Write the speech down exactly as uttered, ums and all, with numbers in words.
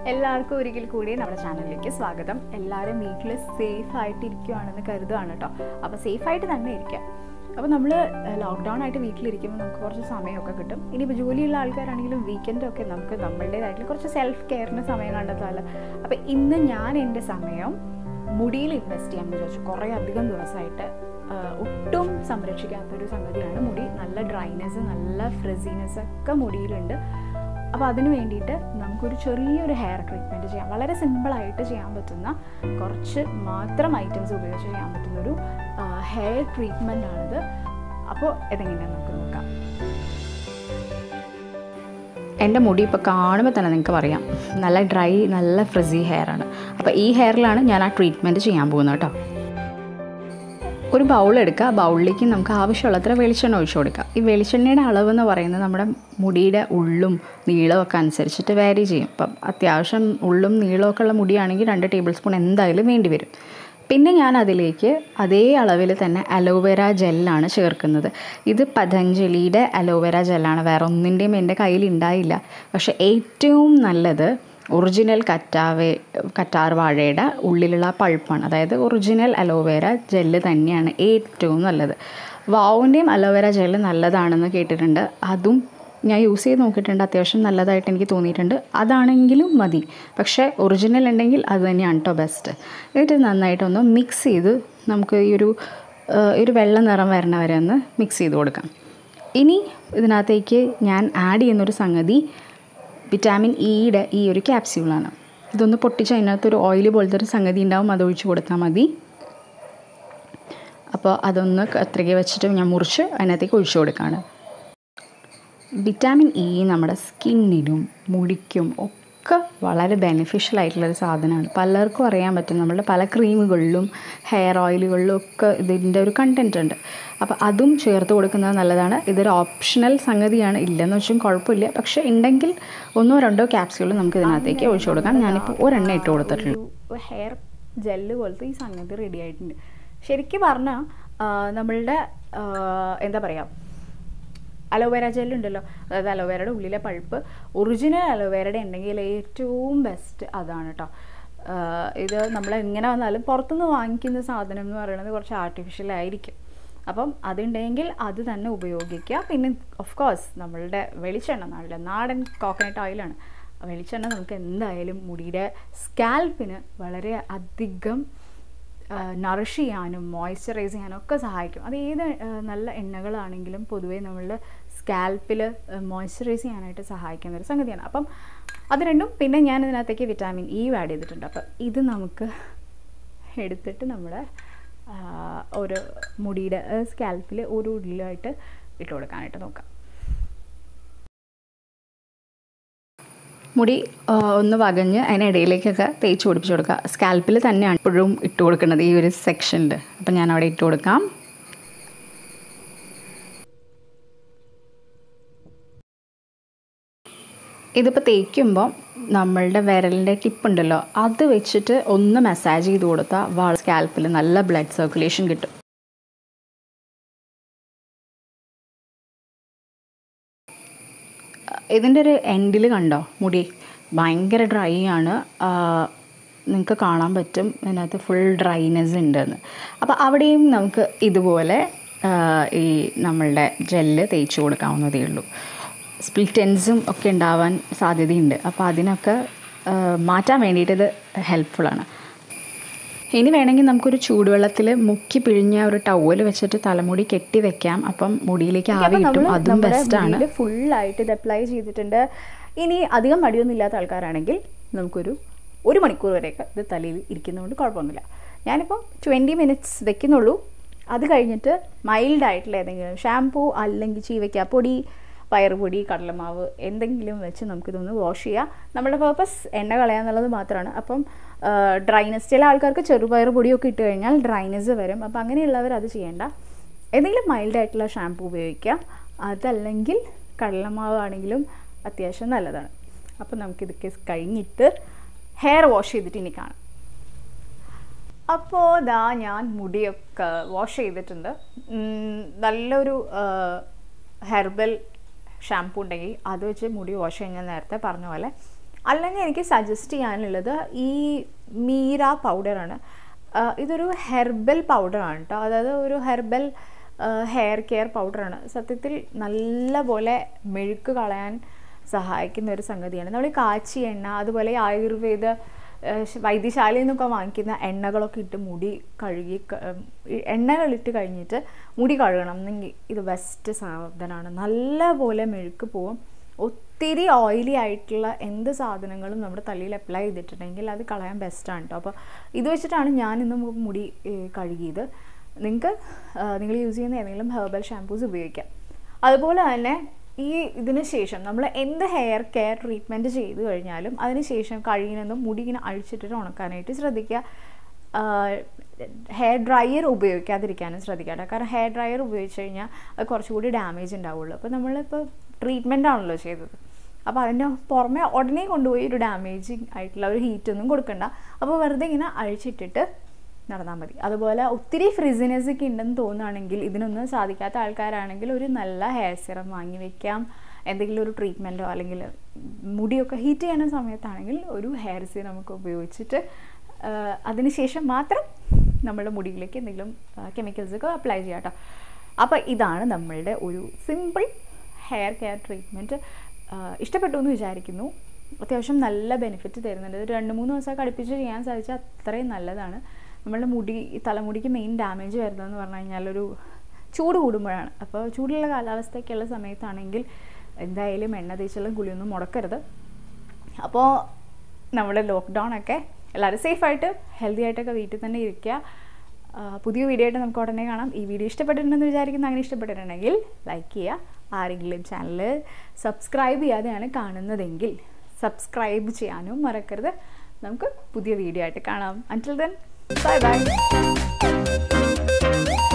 എല്ലാവർക്കും ഒരിക്കൽ കൂടി നമ്മുടെ ചാനലിലേക്ക് സ്വാഗതം. എല്ലാവരും വീട്ടിൽ സേഫ് ആയിട്ടിരിക്കുകയാണെന്ന് കരുതുകയാണ് കേട്ടോ. അപ്പോൾ സേഫായിട്ട് തന്നെ ഇരിക്കാം. അപ്പോൾ നമ്മൾ ലോക്ക്ഡൗൺ ആയിട്ട് വീട്ടിലിരിക്കുമ്പോൾ നമുക്ക് കുറച്ച് സമയമൊക്കെ കിട്ടും. ഇനിയിപ്പോൾ ജോലിയുള്ള ആൾക്കാരാണെങ്കിലും വീക്കെൻഡൊക്കെ നമുക്ക് നമ്മളുടേതായിട്ടുള്ള കുറച്ച് സെൽഫ് കെയറിന് സമയം കണ്ടെത്താമല്ലോ. അപ്പോൾ ഇന്ന് ഞാൻ എൻ്റെ സമയം മുടിയിൽ ഇൻവെസ്റ്റ് ചെയ്യാൻ വിചാരിച്ചു. കുറേ അധികം ദിവസമായിട്ട് ഒട്ടും സംരക്ഷിക്കാത്തൊരു സംഗതിയാണ് മുടി. നല്ല ഡ്രൈനെസ്, നല്ല ഫ്രിസിനെസ് ഒക്കെ മുടിയിലുണ്ട്. അപ്പോൾ അതിന് വേണ്ടിയിട്ട് നമുക്കൊരു ചെറിയൊരു ഹെയർ ട്രീറ്റ്മെൻറ്റ് ചെയ്യാം. വളരെ സിമ്പിളായിട്ട് ചെയ്യാൻ പറ്റുന്ന കുറച്ച് മാത്രം ഐറ്റംസ് ഉപയോഗിച്ച് ചെയ്യാൻ പറ്റുന്നൊരു ഹെയർ ട്രീറ്റ്മെൻ്റ് ആണിത്. അപ്പോൾ ഇതെങ്ങനെയാണ് നമുക്ക് നോക്കാം. എൻ്റെ മുടി ഇപ്പോൾ കാണുമ്പോൾ തന്നെ നിങ്ങൾക്ക് പറയാം നല്ല ഡ്രൈ, നല്ല ഫ്രിസി ഹെയർ ആണ്. അപ്പോൾ ഈ ഹെയറിലാണ് ഞാൻ ആ ട്രീറ്റ്മെൻറ്റ് ചെയ്യാൻ പോകുന്നത് കേട്ടോ. ഒരു ബൗൾ എടുക്കുക. ബൗളിലേക്ക് നമുക്ക് ആവശ്യമുള്ളത്ര വെളിച്ചെണ്ണ ഒഴിച്ചു കൊടുക്കുക. ഈ വെളിച്ചെണ്ണയുടെ അളവ് എന്ന് പറയുന്നത് നമ്മുടെ മുടിയുടെ ഉള്ളും നീളവും ഒക്കെ അനുസരിച്ചിട്ട് വാരി ചെയ്യും. അപ്പം അത്യാവശ്യം ഉള്ളും നീളമൊക്കെ ഉള്ള മുടിയാണെങ്കിൽ രണ്ട് ടേബിൾ സ്പൂൺ എന്തായാലും വേണ്ടി വരും. പിന്നെ ഞാൻ അതിലേക്ക് അതേ അളവിൽ തന്നെ അലോവേര ജെല്ലാണ് ചേർക്കുന്നത്. ഇത് പതഞ്ജലിയുടെ അലോവേര ജെല്ലാണ്. വേറെ ഒന്നിൻ്റെയും എൻ്റെ കയ്യിൽ ഉണ്ടായില്ല. പക്ഷേ ഏറ്റവും നല്ലത് ഒറിജിനൽ കറ്റാവേ കറ്റാർ വാഴയുടെ ഉള്ളിലുള്ള പൾപ്പാണ്. അതായത് ഒറിജിനൽ അലോവേര ജെല്ല് തന്നെയാണ് ഏറ്റവും നല്ലത്. വാവിൻ്റെയും അലോവേര ജെല്ല് നല്ലതാണെന്ന് കേട്ടിട്ടുണ്ട്. അതും ഞാൻ യൂസ് ചെയ്ത് നോക്കിയിട്ടുണ്ട്. അത്യാവശ്യം നല്ലതായിട്ട് എനിക്ക് തോന്നിയിട്ടുണ്ട്. അതാണെങ്കിലും മതി. പക്ഷേ ഒറിജിനൽ ഉണ്ടെങ്കിൽ അത് തന്നെയാണ് കേട്ടോ ബെസ്റ്റ്. എന്നിട്ട് നന്നായിട്ടൊന്ന് മിക്സ് ചെയ്ത് നമുക്ക് ഈ ഒരു ഒരു വെള്ള നിറം വരണ വരെ ഒന്ന് മിക്സ് ചെയ്ത് കൊടുക്കാം. ഇനി ഇതിനകത്തേക്ക് ഞാൻ ആഡ് ചെയ്യുന്നൊരു സംഗതി വിറ്റാമിൻ ഇയുടെ ഈ ഒരു ക്യാപ്സ്യൂളാണ്. ഇതൊന്ന് പൊട്ടിച്ച് അതിനകത്തൊരു ഓയിൽ പോലത്തെ ഒരു സംഗതി ഉണ്ടാവും, അത് ഒഴിച്ച് കൊടുത്താൽ മതി. അപ്പോൾ അതൊന്ന് കത്രിക വെച്ചിട്ട് ഞാൻ മുറിച്ച് അതിനകത്തേക്ക് ഒഴിച്ചു കൊടുക്കുകയാണ്. വിറ്റാമിൻ ഇ നമ്മുടെ സ്കിന്നിനും മുടിക്കും ഒക്കെ വളരെ ബെനിഫിഷ്യൽ ആയിട്ടുള്ളൊരു സാധനമാണ്. പലർക്കും അറിയാൻ പറ്റും. നമ്മളുടെ പല ക്രീമുകളിലും ഹെയർ ഓയിലുകളിലും ഒക്കെ ഇതിൻ്റെ ഒരു കണ്ടൻറ്റ് ഉണ്ട്. അപ്പോൾ അതും ചേർത്ത് കൊടുക്കുന്നത് നല്ലതാണ്. ഇതൊരു ഓപ്ഷണൽ സംഗതിയാണ്. ഇല്ലെന്ന് വെച്ചാൽ കുഴപ്പമില്ല. പക്ഷേ ഉണ്ടെങ്കിൽ ഒന്നോ രണ്ടോ ക്യാപ്സ്യൂൾ നമുക്ക് ഇതിനകത്തേക്ക് ഒഴിച്ചു കൊടുക്കാം. ഞാനിപ്പോൾ ഒരെണ്ണം ഇട്ട് കൊടുത്തിട്ടുള്ളൂ. ഹെയർ ജെല്ല് പോലത്തെ ഈ സംഗതി റെഡി ആയിട്ടുണ്ട്. ശരിക്കും പറഞ്ഞാൽ നമ്മളുടെ എന്താ പറയുക, അലോവേര ജെല്ലുണ്ടല്ലോ, അതായത് അലോവേരയുടെ ഉള്ളിലെ പൾപ്പ് ഒറിജിനൽ അലോവേരയുടെ ഉണ്ടെങ്കിൽ ഏറ്റവും ബെസ്റ്റ് അതാണ് കേട്ടോ. ഇത് നമ്മൾ എങ്ങനെ വന്നാലും പുറത്തുനിന്ന് വാങ്ങിക്കുന്ന സാധനം എന്ന് പറയുന്നത് കുറച്ച് ആർട്ടിഫിഷ്യൽ ആയിരിക്കും. അപ്പം അതുണ്ടെങ്കിൽ അത് തന്നെ ഉപയോഗിക്കുക. പിന്നെ ഓഫ് കോഴ്സ് നമ്മളുടെ വെളിച്ചെണ്ണ, നല്ല നാടൻ കോക്കനട്ട് ഓയിലാണ്. വെളിച്ചെണ്ണ നമുക്ക് എന്തായാലും മുടിയുടെ സ്കാൽപ്പിന് വളരെ അധികം നറിഷ് ചെയ്യാനും മോയ്സ്ചറൈസ് ചെയ്യാനും ഒക്കെ സഹായിക്കും. അത് ഏത് നല്ല എണ്ണകളാണെങ്കിലും പൊതുവേ നമ്മളുടെ സ്കാൽപ്പിൽ മോയ്സ്ചറൈസ് ചെയ്യാനായിട്ട് സഹായിക്കുന്ന ഒരു സംഗതിയാണ്. അപ്പം അത് രണ്ടും. പിന്നെ ഞാൻ ഇതിനകത്തേക്ക് വിറ്റാമിൻ ഇ ആഡ് ചെയ്തിട്ടുണ്ട്. അപ്പം ഇത് നമുക്ക് എടുത്തിട്ട് നമ്മുടെ ഒരു മുടിയുടെ സ്കാൽപ്പിൽ ഒരു ഉള്ളിലായിട്ട് ഇട്ട് കൊടുക്കാനായിട്ട് നോക്കാം. മുടി ഒന്ന് വകഞ്ഞ് അതിനിടയിലേക്കൊക്കെ തേച്ച് പിടിപ്പിച്ച് കൊടുക്കുക. സ്കാൽപ്പിൽ തന്നെയാണ് എപ്പോഴും ഇട്ട് കൊടുക്കുന്നത് ഈ ഒരു സെക്ഷനിൽ. അപ്പം ഞാൻ അവിടെ ഇട്ട് കൊടുക്കാം. ഇതിപ്പോൾ തേക്കുമ്പോൾ നമ്മളുടെ വിരലിൻ്റെ ടിപ്പുണ്ടല്ലോ, അത് വെച്ചിട്ട് ഒന്ന് മസാജ് ചെയ്ത് കൊടുത്താൽ വാൾ സ്കാൽപ്പിൽ നല്ല ബ്ലഡ് സർക്കുലേഷൻ കിട്ടും. ഇതിൻ്റെ ഒരു എൻഡിൽ കണ്ടോ മുടി ഭയങ്കര ഡ്രൈ ആണ്. നിങ്ങൾക്ക് കാണാൻ പറ്റും ഇതിനകത്ത് ഫുൾ ഡ്രൈനെസ് ഉണ്ടെന്ന്. അപ്പോൾ അവിടെയും നമുക്ക് ഇതുപോലെ ഈ നമ്മളുടെ ജെല്ല് തേച്ച് കൊടുക്കാവുന്നതേ ഉള്ളൂ. സ്പ്ലിറ്റ് എൻഡ്സും ഒക്കെ ഉണ്ടാവാൻ സാധ്യതയുണ്ട്. അപ്പോൾ അതിനൊക്കെ മാറ്റാൻ വേണ്ടിയിട്ട് ഇത് ഹെൽപ്ഫുള്ളാണ്. ഇനി വേണമെങ്കിൽ നമുക്കൊരു ചൂടുവെള്ളത്തിൽ മുക്കി പിഴിഞ്ഞ ഒരു ടവൽ വെച്ചിട്ട് തലമുടി കെട്ടി വെക്കാം. അപ്പം മുടിയിലേക്ക് ആവി കിട്ടും. അതും ബെസ്റ്റാണ്. ഫുള്ളായിട്ട് ഇത് അപ്ലൈ ചെയ്തിട്ടുണ്ട്. ഇനി അധികം മടിയൊന്നും ഇല്ലാത്ത ആൾക്കാരാണെങ്കിൽ നമുക്കൊരു ഒരു മണിക്കൂർ വരെയൊക്കെ ഇത് തലയിൽ ഇരിക്കുന്നതുകൊണ്ട് കുഴപ്പമൊന്നുമില്ല. ഞാനിപ്പോൾ ട്വൻറ്റി മിനിറ്റ്സ് വെക്കുന്നുള്ളൂ. അത് കഴിഞ്ഞിട്ട് മൈൽഡായിട്ടുള്ള ഏതെങ്കിലും ഷാംപൂ അല്ലെങ്കിൽ ചീവയ്ക്കാപ്പൊടി, പയറുപൊടി, കടലമാവ് എന്തെങ്കിലും വെച്ച് നമുക്കിതൊന്ന് വാഷ് ചെയ്യാം. നമ്മുടെ പേർപ്പസ് എണ്ണ കളയാന്നുള്ളത് മാത്രമാണ്. അപ്പം ഡ്രൈനെസ്, ചില ആൾക്കാർക്ക് ചെറുപയർ പൊടിയൊക്കെ ഇട്ട് കഴിഞ്ഞാൽ ഡ്രൈനെസ് വരും. അപ്പം അങ്ങനെയുള്ളവർ അത് ചെയ്യേണ്ട. എന്തെങ്കിലും മൈൽഡായിട്ടുള്ള ഷാംപൂ ഉപയോഗിക്കാം. അതല്ലെങ്കിൽ കടലമാവ് ആണെങ്കിലും അത്യാവശ്യം നല്ലതാണ്. അപ്പം നമുക്കിതൊക്കെ കഴിഞ്ഞിട്ട് ഹെയർ വാഷ് ചെയ്തിട്ട് ഇനി കാണാം. അപ്പോൾ ദാ ഞാൻ മുടിയൊക്കെ വാഷ് ചെയ്തിട്ടുണ്ട്. നല്ലൊരു ഹെർബൽ ഷാംപൂ ഉണ്ടെങ്കിൽ അത് വെച്ച് മുടി വാഷ് കഴിഞ്ഞാൽ നേരത്തെ പറഞ്ഞ പോലെ അല്ലെങ്കിൽ എനിക്ക് സജസ്റ്റ് ചെയ്യാനുള്ളത് ഈ മീര പൗഡറാണ്. ഇതൊരു ഹെർബൽ പൗഡറാണ് കേട്ടോ. അതായത് ഒരു ഹെർബൽ ഹെയർ കെയർ പൗഡറാണ്. സത്യത്തിൽ നല്ല പോലെ മെഴുക്ക് കളയാൻ സഹായിക്കുന്ന ഒരു സംഗതിയാണ്. നമ്മൾ ഈ കാച്ചി എണ്ണ, അതുപോലെ ആയുർവേദ വൈദ്യശാലയിൽ നിന്നൊക്കെ വാങ്ങിക്കുന്ന എണ്ണകളൊക്കെ ഇട്ട് മുടി കഴുകി എണ്ണകളിട്ട് കഴിഞ്ഞിട്ട് മുടി കഴുകണം എന്നെങ്കിൽ ഇത് ബെസ്റ്റ് സാധനമാണ്. നല്ല പോലെ മെഴുക്ക് പോവും. ഒത്തിരി ഓയിലി ആയിട്ടുള്ള എന്ത് സാധനങ്ങളും നമ്മുടെ തലയിൽ അപ്ലൈ ചെയ്തിട്ടുണ്ടെങ്കിൽ അത് കളയാൻ ബെസ്റ്റാണ് കേട്ടോ. അപ്പോൾ ഇത് വെച്ചിട്ടാണ് ഞാൻ ഇന്ന് മുടി കഴുകിയത്. നിങ്ങൾക്ക് നിങ്ങൾ യൂസ് ചെയ്യുന്ന ഏതെങ്കിലും ഹെർബൽ ഷാംപൂസ് ഉപയോഗിക്കാം. അതുപോലെ തന്നെ ഈ ഇതിന് ശേഷം നമ്മൾ എന്ത് ഹെയർ കെയർ ട്രീറ്റ്മെൻറ്റ് ചെയ്ത് കഴിഞ്ഞാലും അതിന് ശേഷം കഴിയുന്നതും മുടി ഇങ്ങനെ അഴിച്ചിട്ടിട്ട് ഉണക്കാനായിട്ട് ശ്രദ്ധിക്കുക. ഹെയർ ഡ്രയർ ഉപയോഗിക്കാതിരിക്കാനും ശ്രദ്ധിക്കുക. കാരണം ഹെയർ ഡ്രയർ ഉപയോഗിച്ച് കഴിഞ്ഞാൽ അത് കുറച്ചുകൂടി ഡാമേജ് ഉണ്ടാവുള്ളൂ. അപ്പോൾ നമ്മളിപ്പോൾ ട്രീറ്റ്മെൻ്റ് ആണല്ലോ ചെയ്തത്, അപ്പോൾ അതിൻ്റെ പുറമെ ഉടനെ കൊണ്ടുപോയി ഒരു ഡാമേജിങ് ആയിട്ടുള്ള ഒരു ഹീറ്റൊന്നും കൊടുക്കണ്ട. അപ്പോൾ വെറുതെ ഇങ്ങനെ അഴിച്ചിട്ടിട്ട് നടന്നാൽ മതി. അതുപോലെ ഒത്തിരി ഫ്രിസിനെസ് ഒക്കെ ഉണ്ടെന്ന് തോന്നുകയാണെങ്കിൽ, ഇതിനൊന്നും സാധിക്കാത്ത ആൾക്കാരാണെങ്കിൽ ഒരു നല്ല ഹെയർ സിറം വാങ്ങി വെക്കാം. എന്തെങ്കിലും ഒരു ട്രീറ്റ്മെൻറ്റോ അല്ലെങ്കിൽ മുടിയൊക്കെ ഹീറ്റ് ചെയ്യുന്ന സമയത്താണെങ്കിൽ ഒരു ഹെയർ സിറം നമുക്ക് ഉപയോഗിച്ചിട്ട് അതിനുശേഷം മാത്രം നമ്മുടെ മുടിയിലേക്ക് എന്തെങ്കിലും കെമിക്കൽസൊക്കെ അപ്ലൈ ചെയ്യാം കേട്ടോ. അപ്പോൾ ഇതാണ് നമ്മളുടെ ഒരു സിമ്പിൾ ഹെയർ കെയർ ട്രീറ്റ്മെൻറ്റ്. ഇഷ്ടപ്പെട്ടു എന്ന് വിചാരിക്കുന്നു. അത്യാവശ്യം നല്ല ബെനിഫിറ്റ് തരുന്നുണ്ട്. ഒരു രണ്ട് മൂന്ന് ദിവസമൊക്കെ അടുപ്പിച്ച് ചെയ്യാൻ സാധിച്ചാൽ അത്രയും നല്ലതാണ്. നമ്മളുടെ മുടി തലമുടിക്ക് മെയിൻ ഡാമേജ് വരുന്നതെന്ന് പറഞ്ഞു കഴിഞ്ഞാൽ ഒരു ചൂട് കൂടുമ്പോഴാണ്. അപ്പോൾ ചൂടുള്ള കാലാവസ്ഥയൊക്കെയുള്ള സമയത്താണെങ്കിൽ എന്തായാലും എണ്ണ തേച്ചുള്ള കുളിയൊന്നും മുടക്കരുത്. അപ്പോൾ നമ്മുടെ ലോക്ക്ഡൗൺ ഒക്കെ എല്ലാവരും സേഫായിട്ട് ഹെൽത്തി ആയിട്ടൊക്കെ വീട്ടിൽ തന്നെ ഇരിക്കുക. പുതിയ വീഡിയോ ആയിട്ട് നമുക്ക് ഉടനെ കാണാം. ഈ വീഡിയോ ഇഷ്ടപ്പെട്ടിട്ടുണ്ടെന്ന് വിചാരിക്കുന്നു. അങ്ങനെ ഇഷ്ടപ്പെട്ടിട്ടുണ്ടെങ്കിൽ ലൈക്ക് ചെയ്യുക. ആരെങ്കിലും ചാനൽ സബ്സ്ക്രൈബ് ചെയ്യാതെയാണ് കാണുന്നതെങ്കിൽ സബ്സ്ക്രൈബ് ചെയ്യാനും മറക്കരുത്. നമുക്ക് പുതിയ വീഡിയോ ആയിട്ട് കാണാം. Until then bye by.